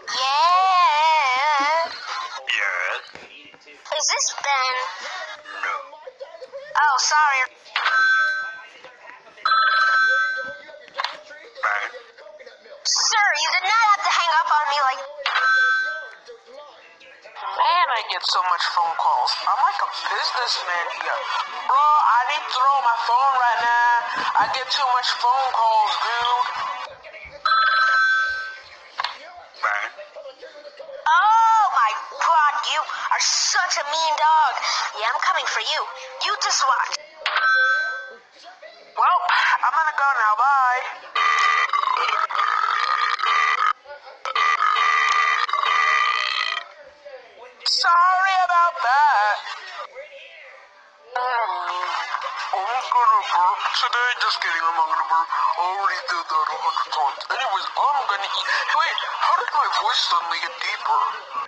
Yeah. Yes? Is this Ben? No. Oh, sorry. Ben? Sir, you did not have to hang up on me like... Man, I get so much phone calls. I'm like a businessman here. Bro, I need to throw my phone right now. I get too much phone calls, dude. Ben? Oh my god, you are such a mean dog. Yeah, I'm coming for you. You just watch. Well, I'm gonna go now. Bye. Sorry about that. I'm gonna burp today. Just kidding, I'm not gonna burp. I already did that 100 times. Anyways, I'm gonna eat. Hey, wait, how did my voice suddenly get deeper?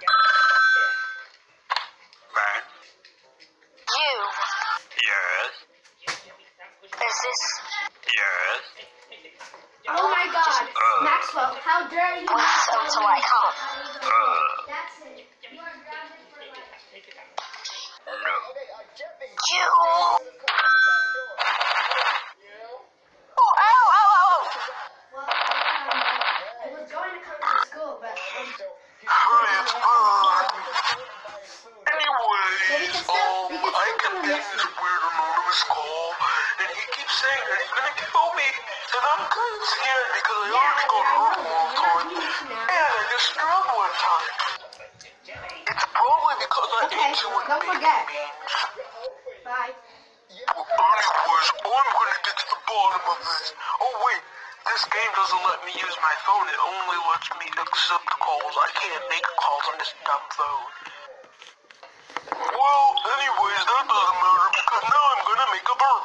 Ben? You. Yes? Is this... Yes? Oh my god. Maxwell, how dare you? Wait until I come. That's it. You are grounded for life. No. You... Oh, ow, ow, ow. Well, I was going to come to school, but Hey, it's Ben. Anyways, we can still I come can and get listen. this weird anonymous call, and he keeps saying that he's gonna kill me, and I'm kind of scared because I already got hurt one time, and I just struck one time. It's probably because I Okay, ate too much don't baked forget. beans. Bye. Anyways, I'm gonna get to the bottom of this. Oh wait, this game doesn't let me use my phone. It only lets me accept calls. I can't make calls on this dumb phone. Well, anyways, that doesn't matter because now I'm gonna make a burp.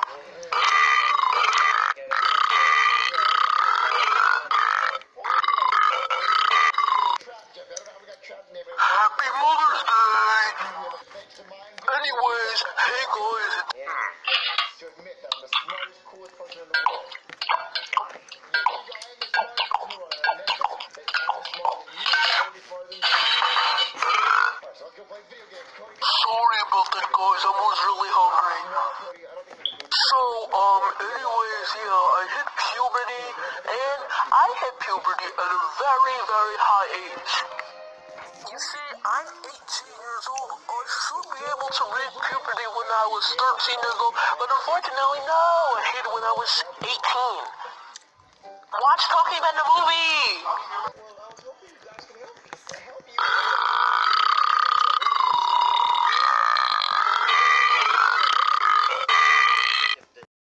Happy Mother's Day! Anyways, hey guys, To admit that I'm the smartest, coolest person in the world. sorry about that guys, I was really hungry. So, anyways, yeah, I hit puberty, and I hit puberty at a very, very high age. You see, I'm 18 years old. I should be able to reach puberty when I was 13 years old, but unfortunately, no, I hit it when I was 18. Watch Talking About the Movie!